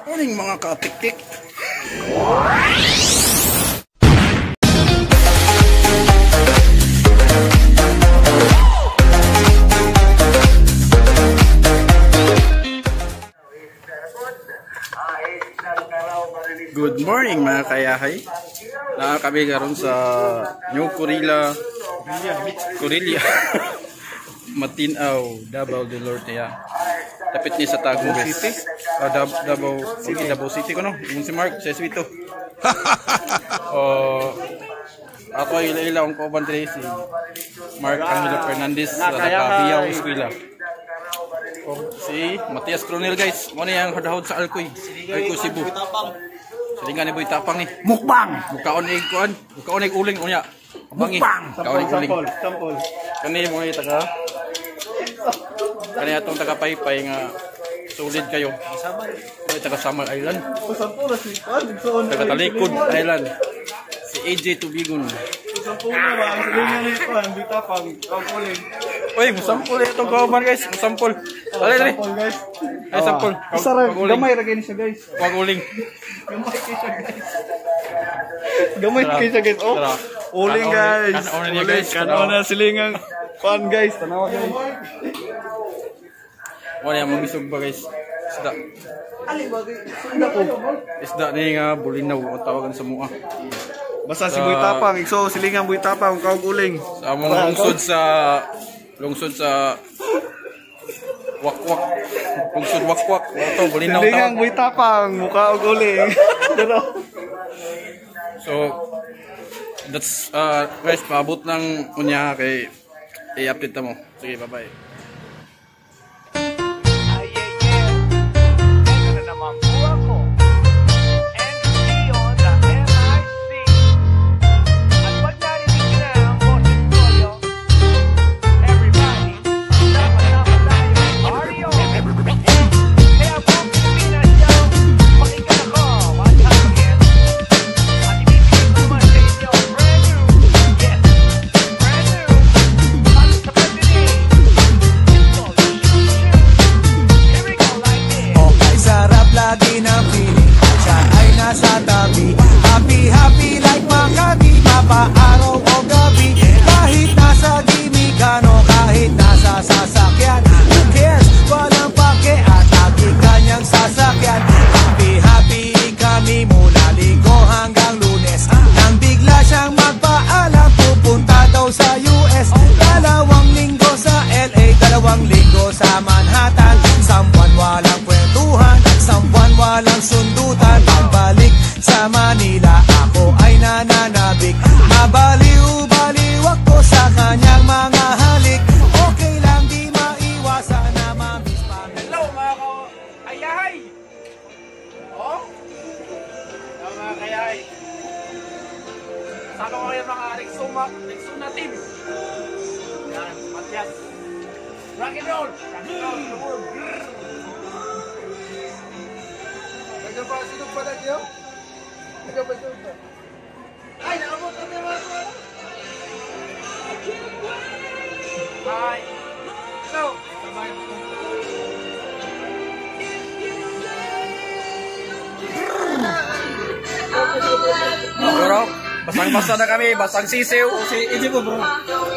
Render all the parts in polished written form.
Morning mga katik-tik. Good morning mga kayahay. Kami karon sa New Corilla Matinaw, Davao del Norte ya. Tapit ni sa Tagum City. Davao City ko no. Yung si Mark sa Swito. Ako ay ila ang kauban dire si Mark Angelo Fernandez sa Biyaw Eskwela. Si Matias Coronel guys, mo na yang hadahod sa Alcoy Cebu. Silingan ni Boy Tapang ni. Mukbang. Mukaon ni kuan, mukaon ni uling unya. Bangi. Mukaon ni uling. Kani mo ni taga. Kani atong taga Paypay nga solid kayo. Ay taga Samar Island. Taga Talikod Island. Si AJ Tubigon. Sampuna ba ang silingan ni kuan Boy Tapang, ang uling. Oy, musampol itong kauban guys, musampol. Dali. Guys. Ay sampol. Gamay ra gani siya guys. Wag uling. Gamay kay siya guys. Oh. Uling guys. Kanona silingan kuan guys, tanawa guys. Wala yang magisog ba guys. Isda. Ali ba sunda ko. Isda ni nga bulinaw o tawagan sa mua. Basta si Boy Tapang, so silingan Boy Tapang kaog uling. Sa among lungsod sa Wakwak. Lungsod Wakwak. Ito bulinaw tawag. Silingan Boy Tapang, mukha og uling. So that's guys, paabot ng unya kay i-update mo. Sige, bye-bye. Happy like Makati, mapa-araw o gabi. Kahit nasa Dimikano, kahit nasa sasakyan, who cares? Walang pake at lagi kanyang sasakyan. Happy kami mula Linggo hanggang Lunes. Nang bigla siyang magpaalam, pupunta daw sa US. 2 linggo sa LA, 2 linggo sa Manhattan. Sambuan walang kwentuhan, sambuan walang sundutan. Pagbalik sa Manila, ako ay nananabik. Mabaliw-baliw ako sa kanyang mga halik. Okay lang, di maiwasan na mamiss pa. Hello mga kayahay! Oh? Hello mga kayahay! Saka ko kayo mga Rexona team. Yan, Matias. Rock and roll! Sino pala niyo? Ay, nakabot na naman ako! Hi! Hello! Bro, basang-basa na kami, basang sisiw. Hindi po bro.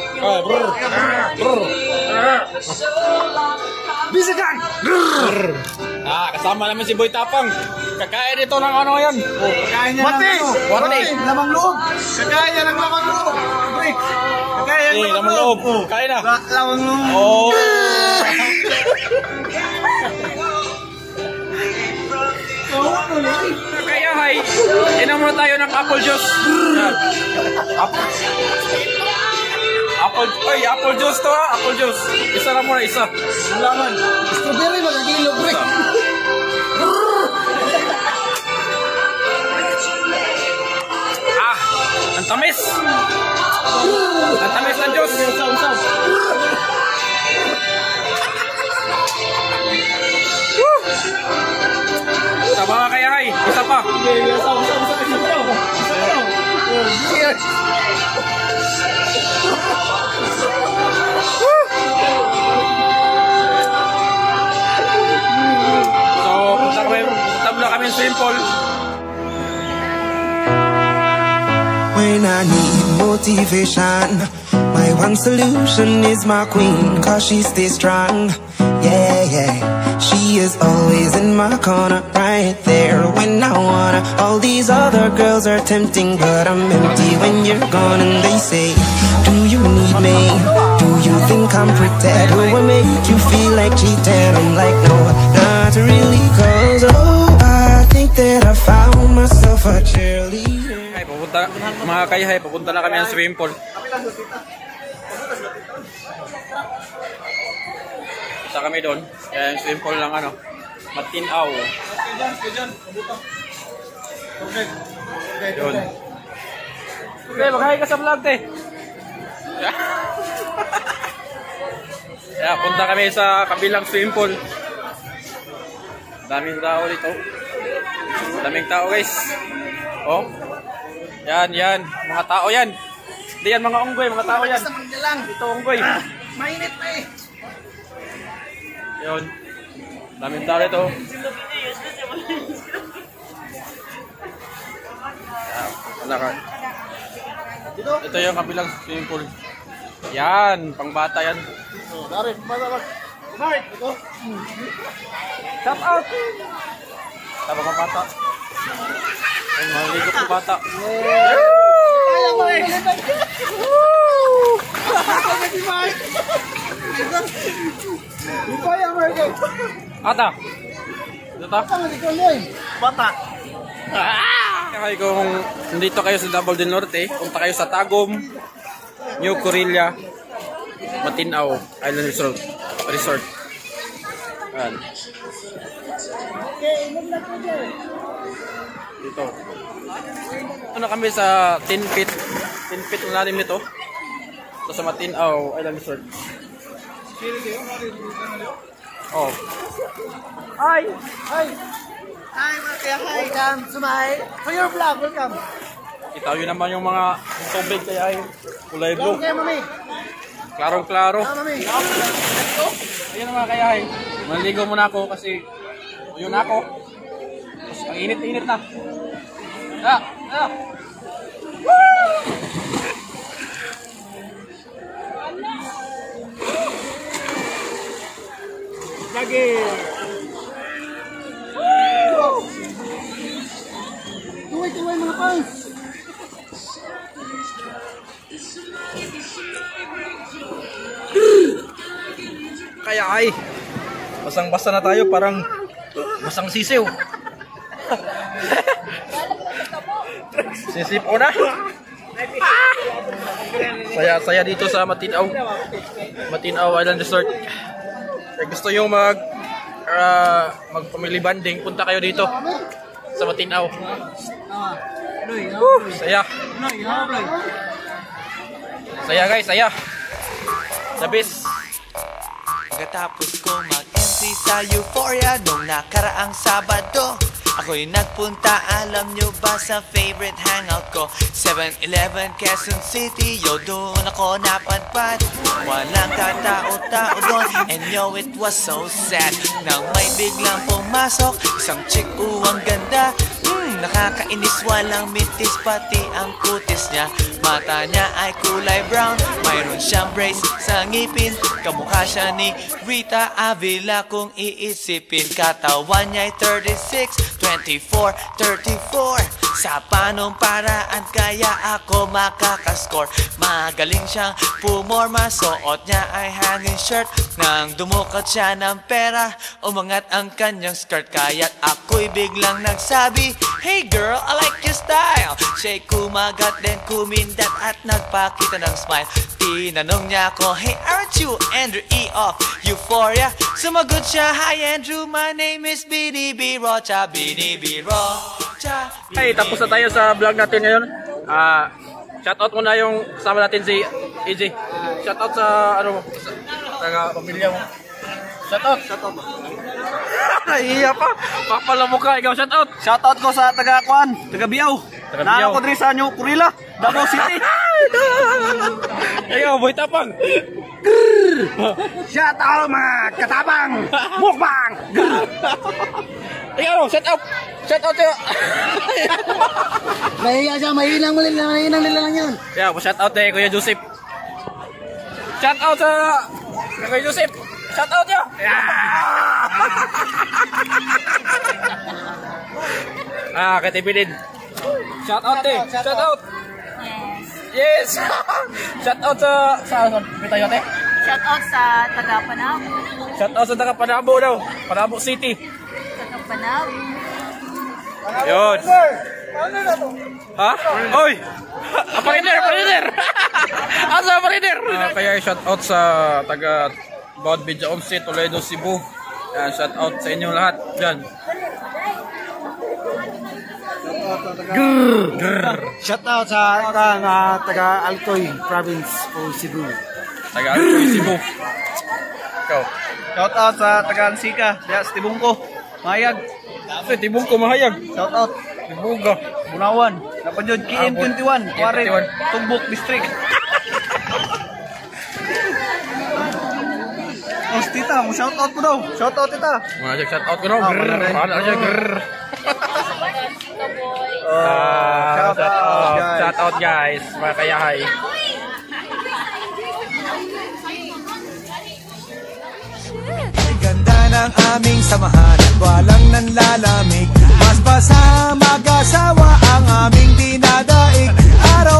Bisikan! Kasama namin si Boy Tapang. Kakain ito ng ano yan? Kakain niya Mati! Mati! Lamang loob. Kakain niya ng lamang loob. Break. Kakain niya ng lamang loob. Kain na. Lamang loob. Oh! Kaya hay, inom muna tayo ng apple juice. Apple juice to ha, apple juice. Isa lang muna, isa. Laman. Strawberry ba kilo break? Ang tamis. Ang tamis ng juice. Sa mga kaya hay, isa pa. Cheers. So, punta muna kami when I need motivation. My one solution is my queen, cause she stays strong. Yeah, yeah, she is always in my corner, right there when I wanna. All these other girls are tempting, but I'm empty when you're gone. And they say, do you need me? Do you think I'm pretend? Do I make you feel like cheating? I'm like, no, not really, cause oh, I think that I found myself a cheerleader. Ay, pupunta, mga kayahay, pupunta na kami ng swimming pool. Punta kami doon. Kaya yung swimming pool lang ano, Matinaw. Yun. Okay, mag-hi ka sa vlog, te. Kaya punta kami sa kabilang swimming pool. Daming tao dito. Daming tao, guys. Oh. Yan, yan. Mga tao yan. Hindi yan mga unggoy, mga tao yan. Ito unggoy. Mainit pa eh. Yun. Daming tao dito. Wala ka. Ito yung kabilang swimming pool. Yan, pangbata yan. Dari, bata. Kumain, ito. Shout out! Tama kang bata. Ay, maligo ko bata. Kaya mo eh. Kaya mo eh. Ata! Ito ta? Bata. Kaya kung nandito kayo sa Davao del Norte, punta kayo sa Tagum, New Corilla, Matinaw Island Resort. Ayan. Dito. Ito na kami sa 10 feet. 10 feet ang lalim nito. Ito sa Matinaw Island Resort. Oh. Hi! Hi! Hi, Martia! Hi, come to my... For your vlog, welcome! Kita yun naman yung mga tubig kaya ay kulay blue. Okay, mami! Klarong-klaro. Mami! Ayun naman kaya ay maligo muna ako kasi yun ako. Tapos ang init-init na. Lagi! Tuloy-tuloy mga fans! Kaya ay basang-basa na tayo, parang basang sisiw. Sisipo na. Saya dito sa Matinaw Island Resort. Kung gusto nyo mag-family banding, punta kayo dito sa Matinaw. Saya. Saya guys, saya. The best. Pagkatapos ko mag-MC sa Euphoria nung nakaraang Sabado, ako'y nagpunta, alam nyo ba, sa favorite hangout ko, 7-Eleven, Quezon City. Yo, doon ako napadpad, walang katao-tao doon. And yo, it was so sad nang may biglang pumasok isang chick, ang ganda. Nakakainis, walang mitis, pati ang kutis niya. Mata niya ay kulay brown, mayroon siyang brace sa ngipin. Kamukha siya ni Rita Avila kung iisipin. Katawan niya ay 36, 24, 34. Sa panong paraan kaya ako makakascore. Magaling siyang pumorma, suot niya ay hanging shirt. Nang dumukat siya ng pera, umangat ang kanyang skirt. Kaya't ako'y biglang nagsabi, hey girl, I like your style. Siya'y kumagat, then kumindat at nagpakita ng smile. Tinanong niya ako, hey, aren't you Andrew E. of Euphoria? Sumagot siya, hi Andrew, my name is BDB Rocha. BDB Rocha. Hey, tapos na tayo sa vlog natin ngayon. Shoutout muna yung kasama natin si EJ. Shoutout sa sa pamilya mo. Shoutout. Nahiya pa. Papala mo ka, ikaw shoutout. Shoutout ko sa taga Biao. Nalo ko diri sa New Corilla, Davao City. Ikaw, boy tapang. Shoutout mga katapang! Mukbang! Ikaw, shout out. Shout out sa'yo. Mahiya siya, mahinang nila lang yan. Yeah, shout out kay Kuya Joseph. Shout out sa Kuya Joseph. Shout out niya. Kay Tibidin. Shout out Shout out. Yes. Shout out sa Pitayote. Shout out sa taga Panabo. Shout out sa taga Panabo daw. Panabo City. Taga Panabo. Yun. Ha? Oy! Pariner! Asa pariner? Kaya shout out sa taga Bawad Bidya Omsi, Toledo, Cebu. Yan, shout out sa inyo lahat. Yan. Shout out sa taga Alcoy Province o Cebu. Taga Alcoy, Cebu. Ikaw. Shout out sa taga Ansika, diya sa Tibungko. Mayag. Sa Tibungko mahayag. Shout out. Tibuga. Bunawan. Napadyod KM21, Kuwari, Tugbok District. Oh, tita, mo shout out mo daw. Shout out tita. Mga shout out ko daw. Paano siya? Shout out guys. Mga kayahay. Ganda ng aming samahan at walang nanlalamig. Mas basa mag-asawa ang aming dinadaig. Araw